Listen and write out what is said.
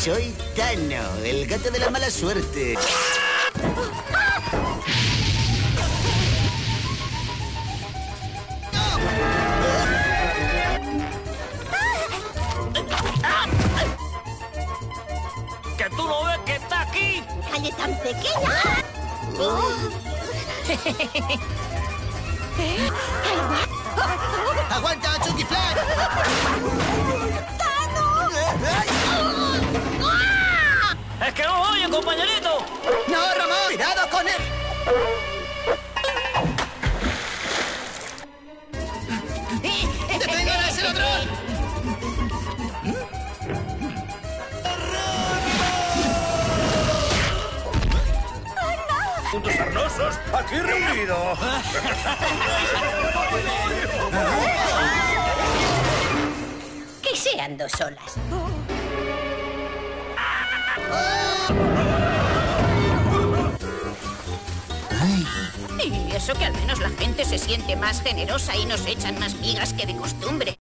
Soy Tano, el gato de la mala suerte. ¿Que tú no ves que está aquí? ¡Calle tan pequeña! ¡Aguanta, Chucky Flash! ¡Es que no oye, compañerito! ¡No, Ramón! ¡Cuidado con él! ¡Detengan a ese ladrón! ¡Puntos sarnosos aquí reunidos! Que sean 2 olas. Y eso que al menos la gente se siente más generosa y nos echan más migas que de costumbre.